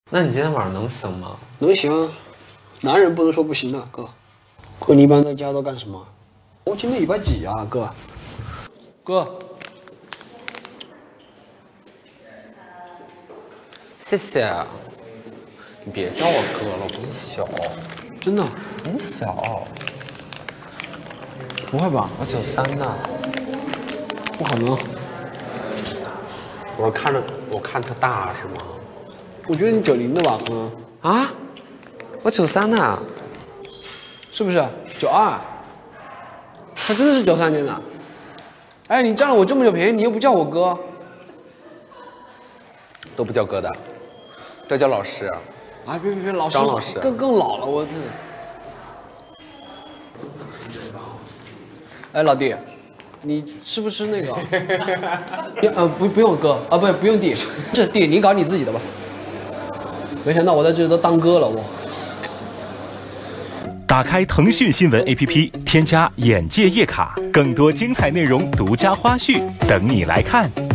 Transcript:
那你今天晚上能行吗？ 能行，男人不能说不行的，哥。哥，你一般在家都干什么？我今天礼拜几啊，哥？哥， 谢谢。你别叫我哥了，我比你小。 真的？ 你小？ 不会吧？ 我93的。 不可能。 我看特大是吗？ 我觉得你90的吧，可能。 啊？我93的。 是不是？92？他真的是93年的。哎，你占了我这么久便宜，你又不叫我哥， 都不叫哥的，都叫老师。 啊，别，老师张老师更老了，我天哪！哎，老弟，你吃不吃那个？不用哥啊，不用弟，这弟你搞你自己的吧。没想到我在这里都当哥了，我。 打开腾讯新闻 APP， 添加眼界夜卡，更多精彩内容、独家花絮等你来看。